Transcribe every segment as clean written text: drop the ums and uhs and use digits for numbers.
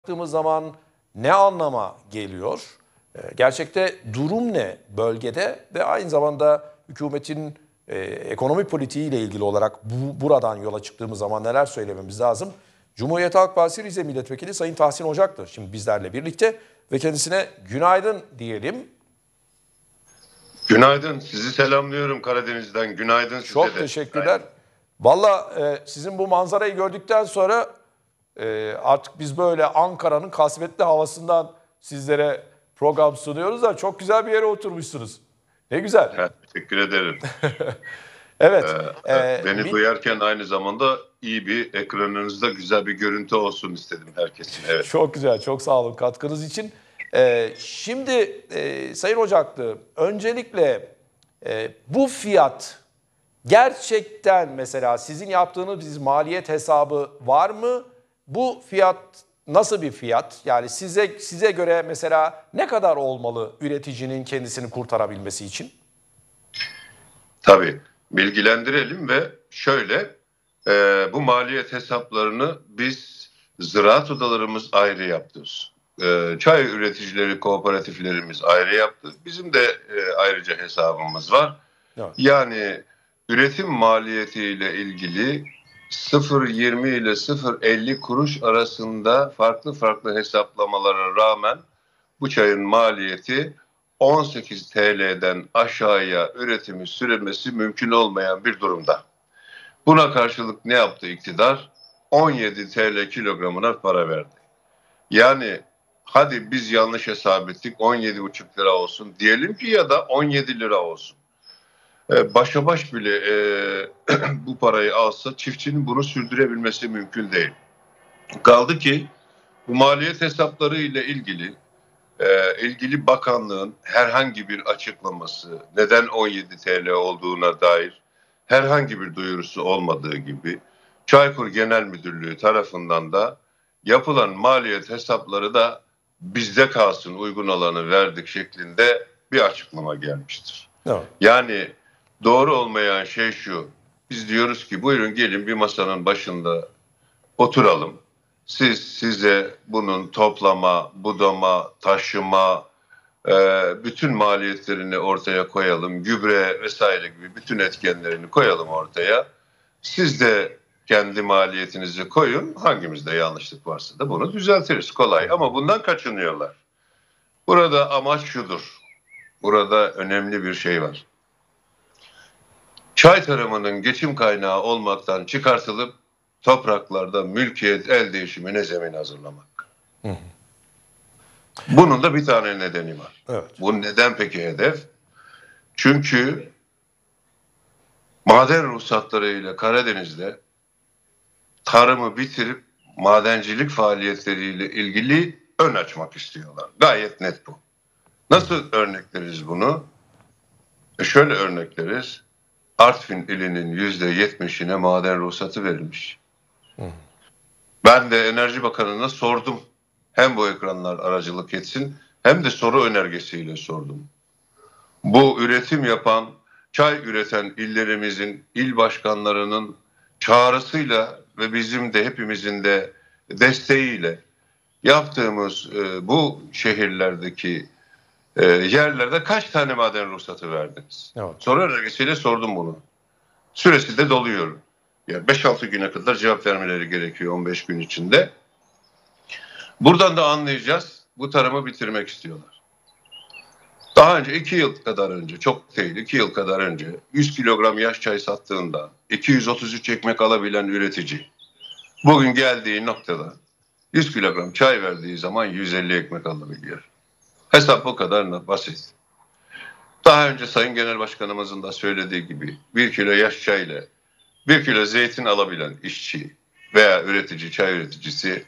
baktığımız zaman ne anlama geliyor? Gerçekte durum ne bölgede ve aynı zamanda hükümetin ekonomi politiği ile ilgili olarak buradan yola çıktığımız zaman neler söylememiz lazım? Cumhuriyet Halk Partisi Rize Milletvekili Sayın Tahsin Ocak'tı şimdi bizlerle birlikte ve kendisine günaydın diyelim. Günaydın. Sizi selamlıyorum Karadeniz'den. Günaydın size de. Çok teşekkürler. Valla sizin bu manzarayı gördükten sonra artık biz böyle Ankara'nın kasvetli havasından sizlere program sunuyoruz da çok güzel bir yere oturmuşsunuz. Ne güzel. Evet, teşekkür ederim. Evet. Beni duyarken aynı zamanda iyi bir ekranınızda güzel bir görüntü olsun istedim herkesin. Evet. Çok güzel, çok sağ olun katkınız için. Şimdi Sayın Ocaklı, öncelikle bu fiyat gerçekten mesela sizin yaptığınız bir maliyet hesabı var mı? Bu fiyat nasıl bir fiyat? Yani size göre mesela ne kadar olmalı üreticinin kendisini kurtarabilmesi için? Tabii bilgilendirelim ve şöyle bu maliyet hesaplarını biz ziraat odalarımız ayrı yaptırız. Çay üreticileri kooperatiflerimiz ayrı yaptı. Bizim de ayrıca hesabımız var. Evet. Yani üretim maliyetiyle ilgili 0,20 ile 0,50 kuruş arasında farklı hesaplamalara rağmen bu çayın maliyeti 18 TL'den aşağıya üretimi sürmesi mümkün olmayan bir durumda. Buna karşılık ne yaptı iktidar? 17 TL kilogramına para verdi. Yani hadi biz yanlış hesap ettik 17,5 lira olsun diyelim ki ya da 17 lira olsun. Başa baş bile bu parayı alsa çiftçinin bunu sürdürebilmesi mümkün değil. Kaldı ki bu maliyet hesapları ile ilgili bakanlığın herhangi bir açıklaması, neden 17 TL olduğuna dair herhangi bir duyurusu olmadığı gibi Çaykur Genel Müdürlüğü tarafından da yapılan maliyet hesapları da bizde kalsın uygun olanı verdik şeklinde bir açıklama gelmiştir. Evet. Yani doğru olmayan şey şu, biz diyoruz ki buyurun gelin bir masanın başında oturalım. Size bunun toplama, budama, taşıma, bütün maliyetlerini ortaya koyalım. Gübre vesaire gibi bütün etkenlerini koyalım ortaya. Siz de kendi maliyetinizi koyun. Hangimizde yanlışlık varsa da bunu düzeltiriz. Kolay ama bundan kaçınıyorlar. Burada amaç şudur. Burada önemli bir şey var. Çay tarımının geçim kaynağı olmaktan çıkartılıp topraklarda mülkiyet el değişimine zemin hazırlamak. Hı. Bunun da bir tane nedeni var. Evet. Bu neden peki hedef? Çünkü maden ruhsatlarıyla Karadeniz'de tarımı bitirip madencilik faaliyetleriyle ilgili ön açmak istiyorlar. Gayet net bu. Nasıl örnekleriz bunu? Şöyle örnekleriz. Artvin ilinin %70'ine maden ruhsatı verilmiş. Ben de Enerji Bakanı'na sordum. Hem bu ekranlar aracılık etsin hem de soru önergesiyle sordum. Bu üretim yapan, çay üreten illerimizin il başkanlarının çağrısıyla ve bizim de hepimizin de desteğiyle yaptığımız bu şehirlerdeki yerlerde kaç tane maden ruhsatı verdiniz? Evet. Soru önergesiyle sordum bunu. Süresi de doluyor. Yani 5-6 güne kadar cevap vermeleri gerekiyor 15 gün içinde. Buradan da anlayacağız. Bu tarımı bitirmek istiyorlar. Daha önce 2 yıl kadar önce, çok değil 2 yıl kadar önce 100 kilogram yaş çay sattığında 233 ekmek alabilen üretici bugün geldiği noktada 100 kilogram çay verdiği zaman 150 ekmek alabiliyor. Hesap o kadar basit. Daha önce Sayın Genel Başkanımızın da söylediği gibi 1 kilo yaş çay ile 1 kilo zeytin alabilen işçi veya üretici, çay üreticisi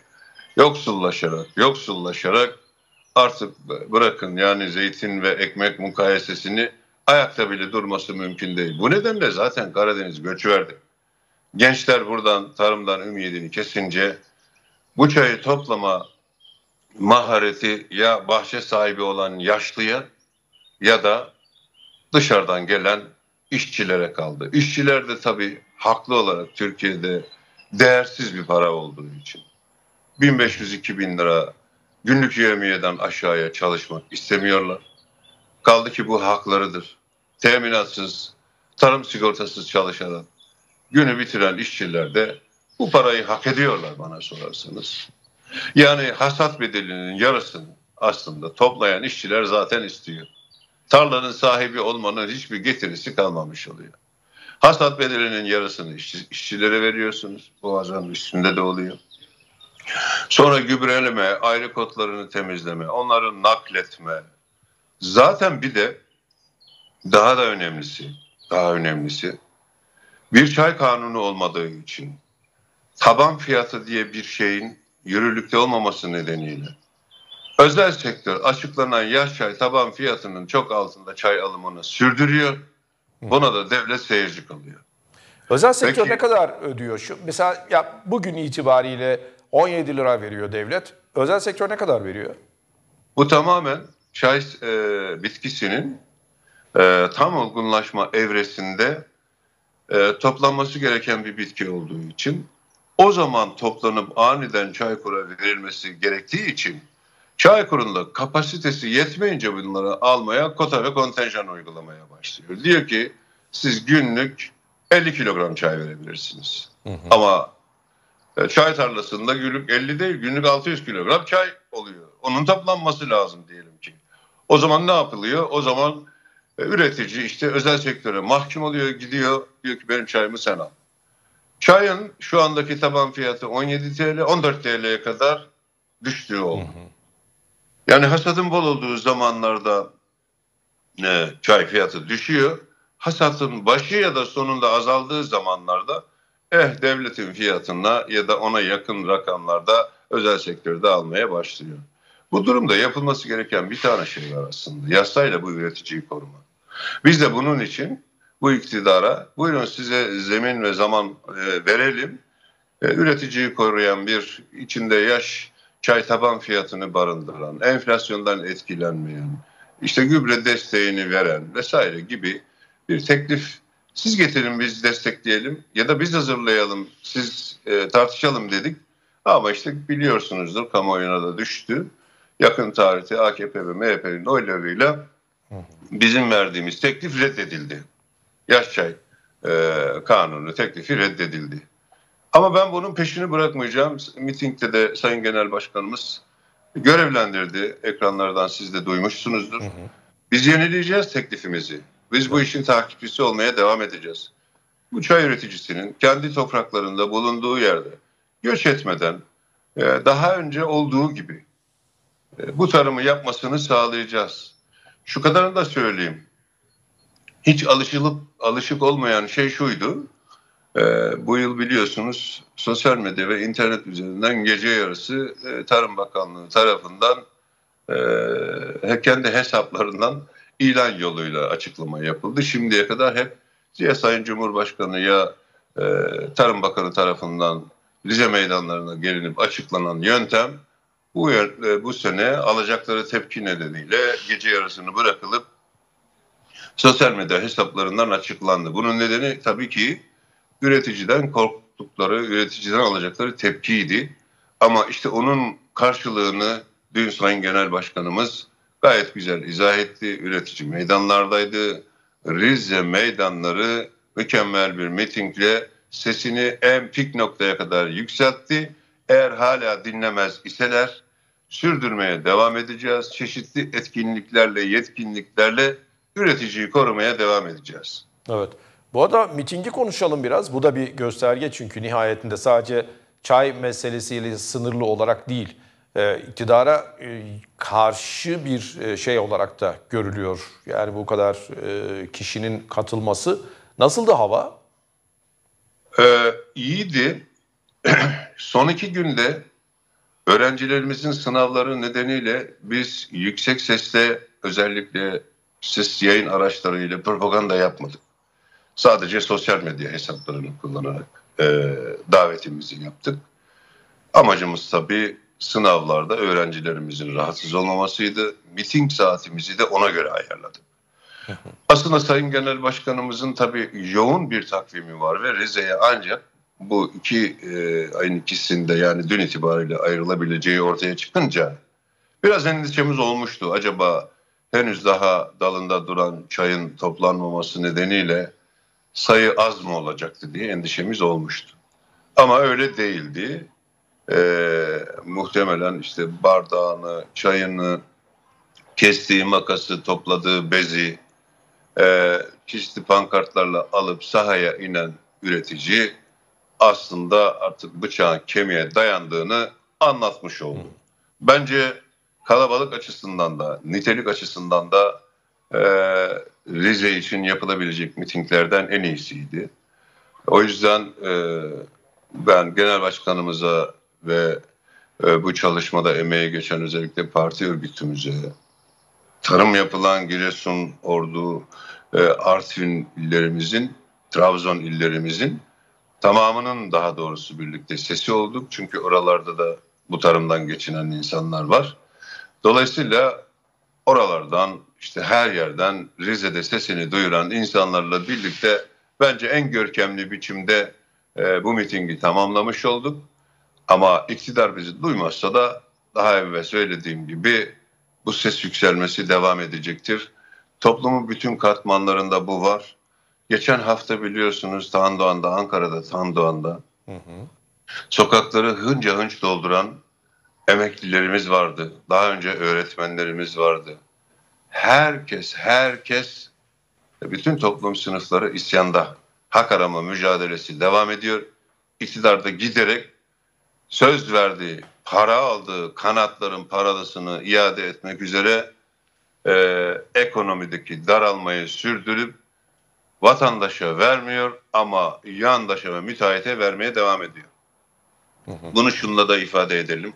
yoksullaşarak artık bırakın yani zeytin ve ekmek mukayesesini ayakta bile durması mümkün değil. Bu nedenle zaten Karadeniz göç verdi. Gençler buradan tarımdan ümidini kesince bu çayı toplama mahareti ya bahçe sahibi olan yaşlıya ya da dışarıdan gelen işçilere kaldı. İşçiler de tabii haklı olarak Türkiye'de değersiz bir para olduğu için 1500-2000 lira günlük yevmiyeden aşağıya çalışmak istemiyorlar. Kaldı ki bu haklarıdır. Teminatsız, tarım sigortasız çalışan, günü bitiren işçiler de bu parayı hak ediyorlar bana sorarsanız. Yani hasat bedelinin yarısını aslında toplayan işçiler zaten istiyor. Tarlanın sahibi olmanın hiçbir getirisi kalmamış oluyor. Hasat bedelinin yarısını işçilere veriyorsunuz. Boğazın üstünde de oluyor. Sonra gübreleme, ayrı kotlarını temizleme, onları nakletme. Zaten bir de daha önemlisi bir çay kanunu olmadığı için taban fiyatı diye bir şeyin yürürlükte olmaması nedeniyle özel sektör açıklanan yaş çay taban fiyatının çok altında çay alımını sürdürüyor. Buna da devlet seyirci kalıyor. Özel sektör Peki, ne kadar ödüyor? Mesela ya bugün itibariyle 17 lira veriyor devlet. Özel sektör ne kadar veriyor? bu tamamen çay bitkisinin tam olgunlaşma evresinde toplanması gereken bir bitki olduğu için o zaman toplanıp aniden Çaykur'a verilmesi gerektiği için Çaykur'un kapasitesi yetmeyince bunları almaya kota ve kontenjan uygulamaya başlıyor. Diyor ki siz günlük 50 kilogram çay verebilirsiniz. Ama çay tarlasında günlük 50 değil, günlük 600 kilogram çay oluyor. Onun toplanması lazım diyelim ki. O zaman ne yapılıyor? O zaman üretici işte özel sektöre mahkum oluyor, gidiyor, diyor ki benim çayımı sen al. Çayın şu andaki taban fiyatı 17 TL, 14 TL'ye kadar düştüğü oldu. Yani hasadın bol olduğu zamanlarda çay fiyatı düşüyor. Hasatın başı ya da sonunda azaldığı zamanlarda devletin fiyatına ya da ona yakın rakamlarda özel sektörde almaya başlıyor. Bu durumda yapılması gereken bir tane şey var aslında. Yasayla bu üreticiyi koruma. Biz de bunun için bu iktidara buyurun size zemin ve zaman verelim. Üreticiyi koruyan bir içinde yaş çay taban fiyatını barındıran, enflasyondan etkilenmeyen, işte gübre desteğini veren vesaire gibi bir teklif. Siz getirin biz destekleyelim ya da biz hazırlayalım siz tartışalım dedik. Ama işte biliyorsunuzdur kamuoyuna da düştü. Yakın tarihte AKP ve MHP'nin oylarıyla bizim verdiğimiz teklif reddedildi. Yaş çay kanunu teklifi reddedildi. Ama ben bunun peşini bırakmayacağım. Mitingde de Sayın Genel Başkanımız görevlendirdi. Ekranlardan siz de duymuşsunuzdur. Biz yenileyeceğiz teklifimizi. Biz bu işin takipçisi olmaya devam edeceğiz. Bu çay üreticisinin kendi topraklarında bulunduğu yerde göç etmeden daha önce olduğu gibi bu tarımı yapmasını sağlayacağız. Şu kadarını da söyleyeyim. Hiç alışık olmayan şey şuydu. Bu yıl biliyorsunuz sosyal medya ve internet üzerinden gece yarısı Tarım Bakanlığı tarafından kendi hesaplarından ilan yoluyla açıklama yapıldı. Şimdiye kadar hep ya Sayın Cumhurbaşkanı ya Tarım Bakanı tarafından Rize meydanlarına gelinip açıklanan yöntem bu sene alacakları tepki nedeniyle gece yarısını bırakılıp sosyal medya hesaplarından açıklandı. Bunun nedeni tabii ki üreticiden korktukları, üreticiden alacakları tepkiydi. Ama işte onun karşılığını dün Sayın Genel Başkanımız gayet güzel izah etti. Üretici meydanlardaydı. Rize meydanları mükemmel bir mitingle sesini en pik noktaya kadar yükseltti. Eğer hala dinlemez iseler sürdürmeye devam edeceğiz. Çeşitli etkinliklerle, yetkinliklerle üreticiyi korumaya devam edeceğiz. Evet. Bu arada mitingi konuşalım biraz. Bu da bir gösterge çünkü nihayetinde sadece çay meselesiyle sınırlı olarak değil, iktidara karşı bir şey olarak da görülüyor. Yani bu kadar kişinin katılması. Nasıldı hava? İyiydi. Son 2 günde öğrencilerimizin sınavları nedeniyle biz yüksek sesle özellikle ses yayın araçlarıyla propaganda yapmadık. Sadece sosyal medya hesaplarını kullanarak davetimizi yaptık. Amacımız tabii sınavlarda öğrencilerimizin rahatsız olmamasıydı. Miting saatimizi de ona göre ayarladık. Aslında Sayın Genel Başkanımızın tabii yoğun bir takvimi var ve Rize'ye ancak bu ayın ikisinde yani dün itibariyle ayrılabileceği ortaya çıkınca biraz endişemiz olmuştu. Acaba henüz daha dalında duran çayın toplanmaması nedeniyle sayı az mı olacaktı diye endişemiz olmuştu. Ama öyle değildi. Muhtemelen işte bardağını, çayını, kestiği makası, topladığı bezi, çeşitli pankartlarla alıp sahaya inen üretici aslında artık bıçağın kemiğe dayandığını anlatmış oldu. Bence kalabalık açısından da, nitelik açısından da Rize için yapılabilecek mitinglerden en iyisiydi. O yüzden ben genel başkanımıza ve bu çalışmada emeği geçen özellikle parti örgütümüze, tarım yapılan Giresun, Ordu, Artvin illerimizin, Trabzon illerimizin tamamının daha doğrusu birlikte sesi olduk. Çünkü oralarda da bu tarımdan geçinen insanlar var. Dolayısıyla oralardan işte her yerden Rize'de sesini duyuran insanlarla birlikte bence en görkemli biçimde bu mitingi tamamlamış olduk. Ama iktidar bizi duymazsa da daha evvel söylediğim gibi bu ses yükselmesi devam edecektir. Toplumun bütün katmanlarında bu var. Geçen hafta biliyorsunuz Tandoğan'da, Ankara'da Tandoğan'da sokakları hınca hınç dolduran emeklilerimiz vardı. Daha önce öğretmenlerimiz vardı. Herkes, bütün toplum sınıfları isyanda. Hak arama mücadelesi devam ediyor. İktidar da giderek söz verdiği, para aldığı kanatların paralısını iade etmek üzere ekonomideki daralmayı sürdürüp vatandaşa vermiyor ama yandaşa ve müteahhite vermeye devam ediyor. Bunu şunla da ifade edelim.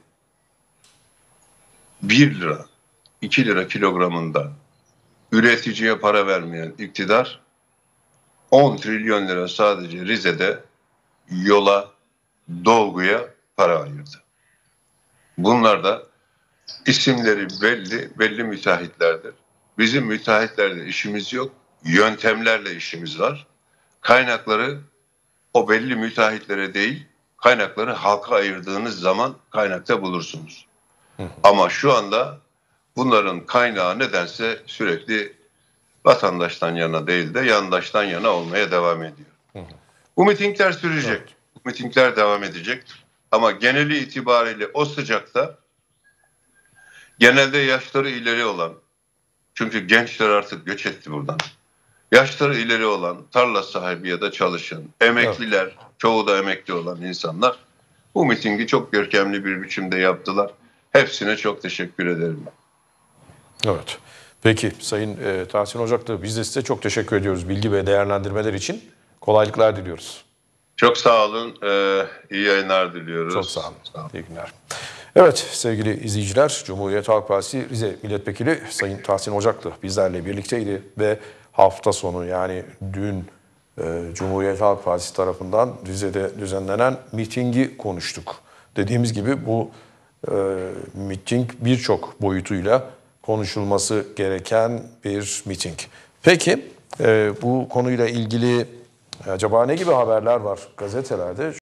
1 lira, 2 lira kilogramında üreticiye para vermeyen iktidar 10 trilyon lira sadece Rize'de yola, dolguya para ayırdı. Bunlar da isimleri belli müteahhitlerdir. Bizim müteahhitlerle işimiz yok, yöntemlerle işimiz var. Kaynakları o belli müteahhitlere değil, kaynakları halka ayırdığınız zaman kaynakta bulursunuz. Ama şu anda bunların kaynağı nedense sürekli vatandaştan yana değil de yandaştan yana olmaya devam ediyor. Bu mitingler sürecek. Evet. Bu mitingler devam edecek. Ama geneli itibariyle o sıcakta genelde yaşları ileri olan, çünkü gençler artık göç etti buradan. Yaşları ileri olan, tarla sahibi ya da çalışan, emekliler, evet, çoğu da emekli olan insanlar bu mitingi çok görkemli bir biçimde yaptılar. Hepsine çok teşekkür ederim. Evet. Peki Sayın Tahsin Ocaklı, biz de size çok teşekkür ediyoruz bilgi ve değerlendirmeler için. Kolaylıklar diliyoruz. Çok sağ olun. İyi yayınlar diliyoruz. Çok sağ olun. Sağ olun. İyi günler. Evet sevgili izleyiciler, Cumhuriyet Halk Partisi Rize Milletvekili Sayın Tahsin Ocaklı bizlerle birlikteydi ve hafta sonu yani dün Cumhuriyet Halk Partisi tarafından Rize'de düzenlenen mitingi konuştuk. Dediğimiz gibi bu miting birçok boyutuyla konuşulması gereken bir miting. Peki bu konuyla ilgili acaba ne gibi haberler var gazetelerde?